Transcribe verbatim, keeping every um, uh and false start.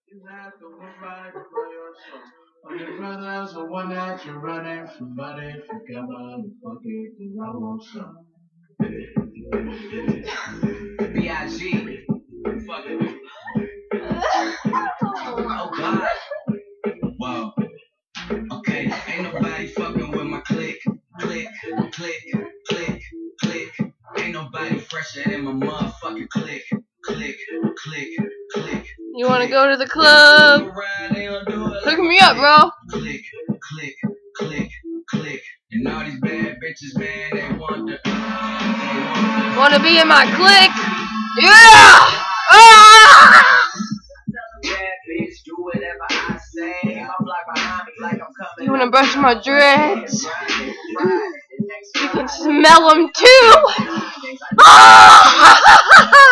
On your brothers, the one that you're running from, buddy, forget about the fucking thing I want some. B I G Fucking. Oh God. Whoa. Okay, ain't nobody fucking with my clique. Click, click, click, click. Ain't nobody fresher than my motherfucking clique. Click, click, click. You wanna go to the club? Hook me up, bro. Click, click, click, click. And all these bad bitches, man, they want to. Wanna be in my clique? Yeah! Ah! You wanna brush my dreads? You can smell them too! Ah!